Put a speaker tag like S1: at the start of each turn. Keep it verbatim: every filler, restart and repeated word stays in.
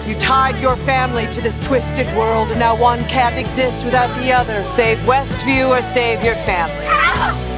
S1: You tied your family to this twisted world, and now one can't exist without the other. Save Westview or save your family.